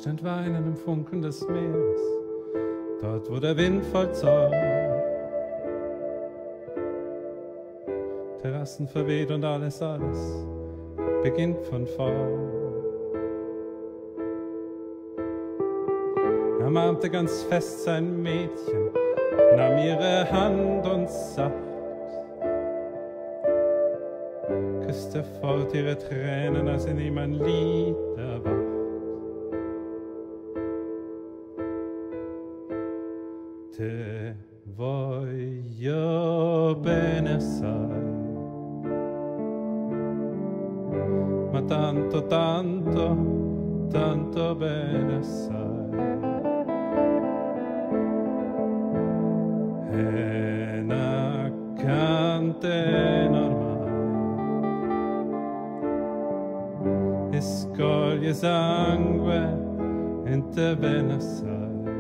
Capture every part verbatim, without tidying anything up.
entweinen im Funkeln des Meeres, dort wo der Wind voll Zorn Terrassen verweht und alles, alles beginnt von vorn. Er umarmte ganz fest sein Mädchen, nahm ihre Hand und sacht, küsste fort ihre Tränen, als in ihm ein Lied erwacht. Te voglio bene assai, ma tanto, tanto, tanto bene assai. E una cantena ormai e scoglie sangue in te bene assai.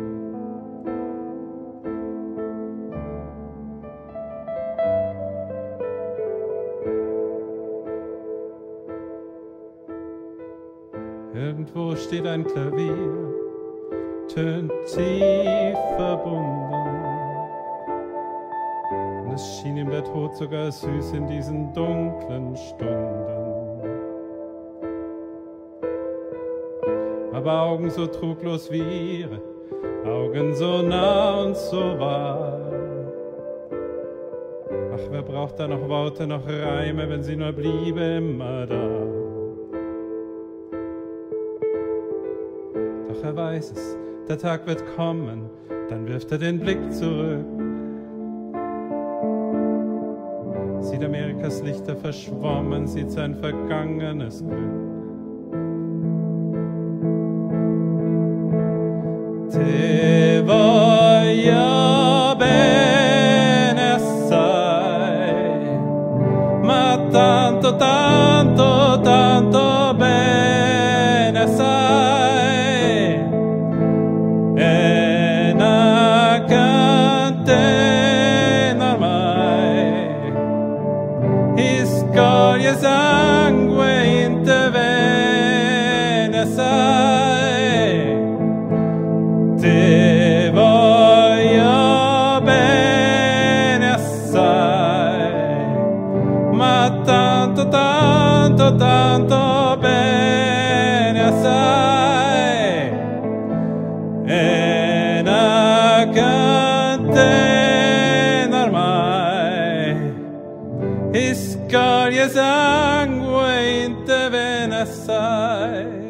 Irgendwo steht ein Klavier, tönt tief verbunden. Und es schien ihm der Tod sogar süß in diesen dunklen Stunden. Aber Augen so truglos wie ihre, Augen so nah und so wahr. Ach, wer braucht da noch Worte, noch Reime, wenn sie nur bliebe immer da? Doch er weiß es, der Tag wird kommen, dann wirft er den Blick zurück. Sieht Amerikas Lichter verschwommen, sieht sein vergangenes Glück. Te voglio bene assai, ma tanto, tanto, tanto bene assai. E una cantena ormai, e scoglie sangue in te bene assai. Te voglio bene assai, ma tanto, tanto, tanto bene assai. E una cantena ormai, e scoglie sangue in te bene assai.